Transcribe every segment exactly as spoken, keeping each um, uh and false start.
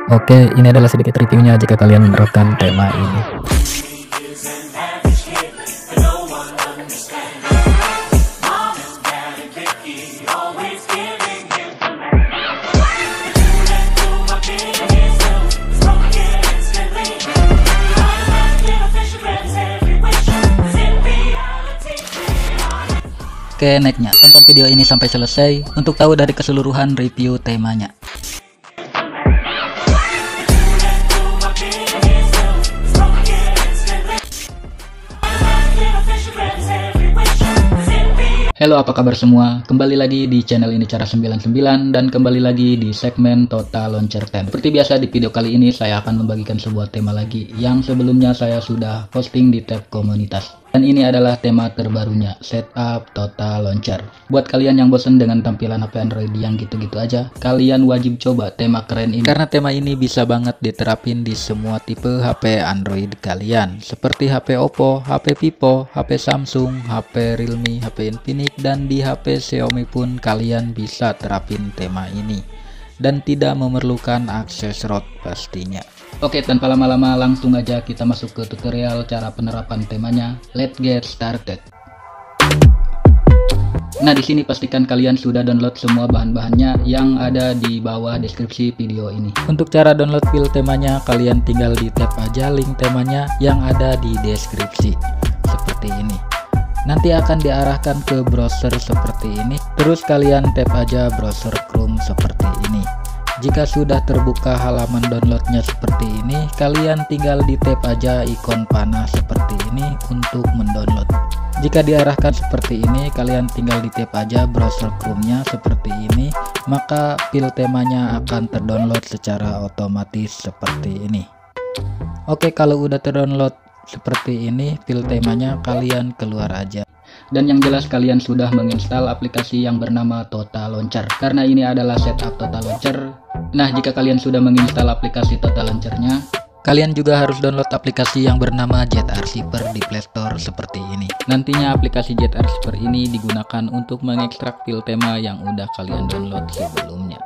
Oke, ini adalah sedikit reviewnya jika kalian menerapkan tema ini. Oke, nextnya tonton video ini sampai selesai untuk tahu dari keseluruhan review temanya. Halo, apa kabar semua? Kembali lagi di channel ini Cara sembilan sembilan dan kembali lagi di segmen Total Launcher sepuluh. Seperti biasa di video kali ini saya akan membagikan sebuah tema lagi yang sebelumnya saya sudah posting di tab komunitas. Dan ini adalah tema terbarunya, Setup Total Launcher. Buat kalian yang bosan dengan tampilan H P Android yang gitu-gitu aja, kalian wajib coba tema keren ini. Karena tema ini bisa banget diterapin di semua tipe H P Android kalian. Seperti H P Oppo, H P Vivo, H P Samsung, H P Realme, H P Infinix, dan di H P Xiaomi pun kalian bisa terapin tema ini. Dan tidak memerlukan akses root pastinya. Oke, tanpa lama-lama langsung aja kita masuk ke tutorial cara penerapan temanya. Let's get started. Nah, di sini pastikan kalian sudah download semua bahan-bahannya yang ada di bawah deskripsi video ini. Untuk cara download file temanya, kalian tinggal di tap aja link temanya yang ada di deskripsi. Seperti ini. Nanti akan diarahkan ke browser seperti ini. Terus kalian tap aja browser Chrome seperti ini. Jika sudah terbuka halaman downloadnya seperti ini, kalian tinggal di tap aja ikon panah seperti ini untuk mendownload. Jika diarahkan seperti ini, kalian tinggal di tap aja browser Chrome-nya seperti ini, maka file temanya akan terdownload secara otomatis seperti ini. Oke, kalau udah terdownload seperti ini file temanya, kalian keluar aja. Dan yang jelas kalian sudah menginstal aplikasi yang bernama Total Launcher, karena ini adalah setup Total Launcher. Nah, jika kalian sudah menginstal aplikasi Total Launcher-nya, kalian juga harus download aplikasi yang bernama ZArchiver di Play Store seperti ini. Nantinya aplikasi ZArchiver ini digunakan untuk mengekstrak file tema yang udah kalian download sebelumnya.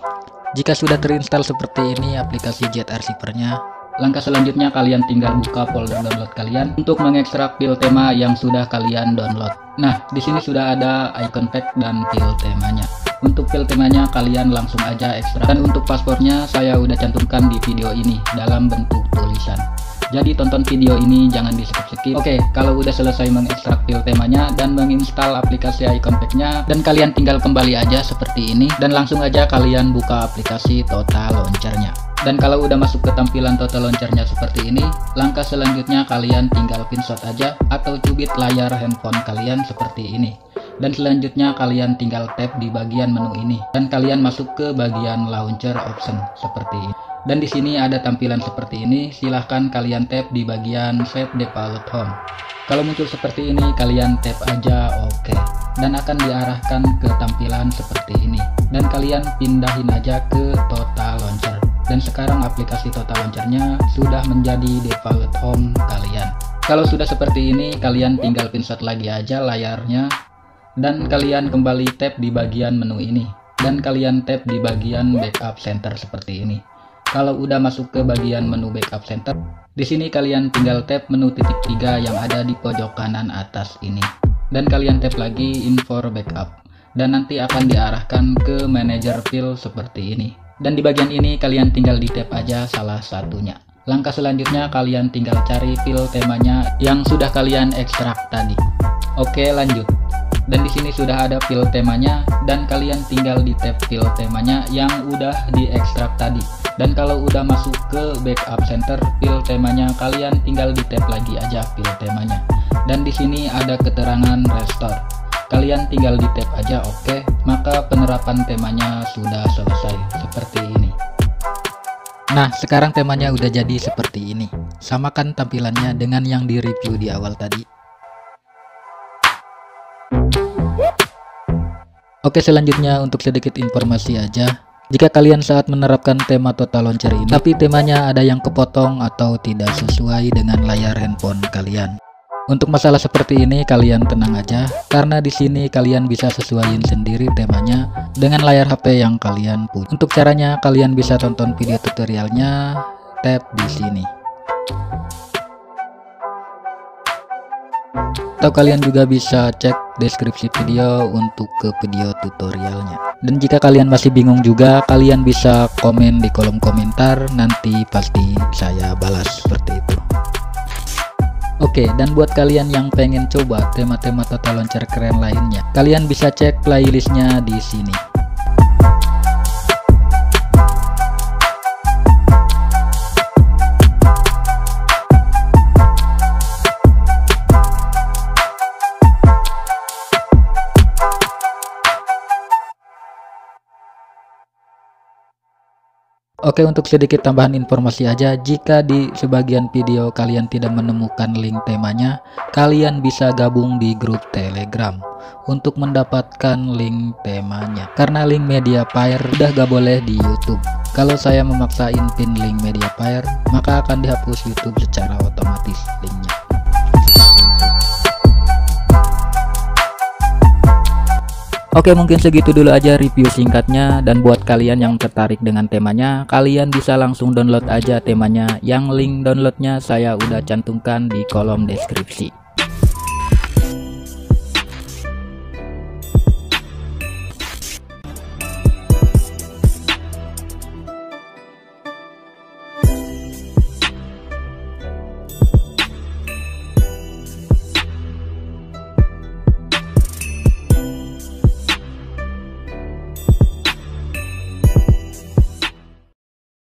Jika sudah terinstall seperti ini aplikasi ZArchiver-nya, langkah selanjutnya kalian tinggal buka folder download kalian untuk mengekstrak file tema yang sudah kalian download. Nah, di sini sudah ada icon pack dan file temanya. Untuk file temanya kalian langsung aja ekstrak. Dan untuk paspornya saya udah cantumkan di video ini dalam bentuk tulisan. Jadi tonton video ini jangan di skip-skip. Oke, kalau udah selesai mengekstrak file temanya dan menginstal aplikasi icon pack-nya, dan kalian tinggal kembali aja seperti ini dan langsung aja kalian buka aplikasi Total Launcher-nya. Dan kalau udah masuk ke tampilan Total Launcher-nya seperti ini, langkah selanjutnya kalian tinggal pinshot aja atau cubit layar handphone kalian seperti ini. Dan selanjutnya kalian tinggal tap di bagian menu ini dan kalian masuk ke bagian launcher option seperti ini. Dan di sini ada tampilan seperti ini, silahkan kalian tap di bagian Set Default Home. Kalau muncul seperti ini, kalian tap aja OK. Dan akan diarahkan ke tampilan seperti ini. Dan kalian pindahin aja ke Total Launcher. Dan sekarang aplikasi Total Launcher-nya sudah menjadi default home kalian. Kalau sudah seperti ini, kalian tinggal pinshot lagi aja layarnya. Dan kalian kembali tap di bagian menu ini. Dan kalian tap di bagian Backup Center seperti ini. Kalau udah masuk ke bagian menu Backup Center, di sini kalian tinggal tap menu titik tiga yang ada di pojok kanan atas ini. Dan kalian tap lagi Info Backup. Dan nanti akan diarahkan ke Manager File seperti ini. Dan di bagian ini kalian tinggal di tap aja salah satunya. Langkah selanjutnya kalian tinggal cari file temanya yang sudah kalian ekstrak tadi. Oke, lanjut. Dan di sini sudah ada file temanya dan kalian tinggal di tab file temanya yang udah diekstrak tadi. Dan kalau udah masuk ke Backup Center file temanya, kalian tinggal di tab lagi aja file temanya. Dan di sini ada keterangan restore. Kalian tinggal di tap aja OK, maka penerapan temanya sudah selesai seperti ini. Nah, sekarang temanya udah jadi seperti ini. Samakan tampilannya dengan yang di review di awal tadi. Oke, selanjutnya untuk sedikit informasi aja. Jika kalian saat menerapkan tema Total Launcher ini, tapi temanya ada yang kepotong atau tidak sesuai dengan layar handphone kalian, Untuk masalah seperti ini kalian tenang aja, karena di sini kalian bisa sesuaiin sendiri temanya dengan layar H P yang kalian punya. Untuk caranya kalian bisa tonton video tutorialnya, tap di sini. Atau kalian juga bisa cek deskripsi video untuk ke video tutorialnya. Dan jika kalian masih bingung juga, kalian bisa komen di kolom komentar, nanti pasti saya balas seperti itu. Oke, dan buat kalian yang pengen coba tema-tema tata launcher keren lainnya, kalian bisa cek playlistnya di sini. Oke, untuk sedikit tambahan informasi aja, jika di sebagian video kalian tidak menemukan link temanya, kalian bisa gabung di grup Telegram untuk mendapatkan link temanya. Karena link Mediafire udah gak boleh di YouTube. Kalau saya memaksain pin link Mediafire, maka akan dihapus YouTube secara otomatis linknya. Oke, mungkin segitu dulu aja review singkatnya, dan buat kalian yang tertarik dengan temanya, kalian bisa langsung download aja temanya, yang link downloadnya saya udah cantumkan di kolom deskripsi.